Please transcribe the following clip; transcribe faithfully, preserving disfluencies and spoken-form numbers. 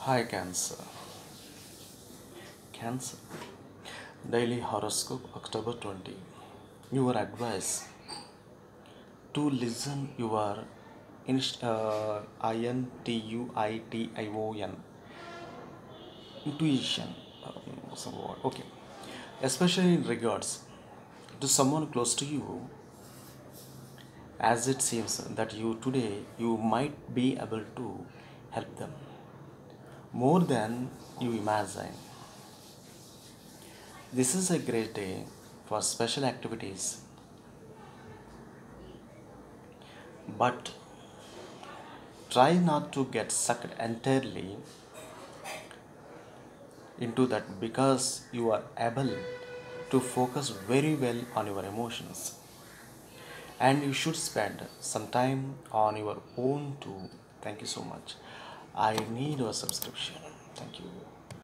Hi Cancer. Cancer. Daily horoscope October twentieth. Your advice to listen your inst- uh, I N T U I T I O N intuition. Um, some word. Okay. Especially in regards to someone close to you, as it seems that you today you might be able to help them more than you imagine. This is a great day for special activities, but try not to get sucked entirely into that because you are able to focus very well on your emotions, and you should spend some time on your own too. Thank you so much. I need your subscription. Thank you.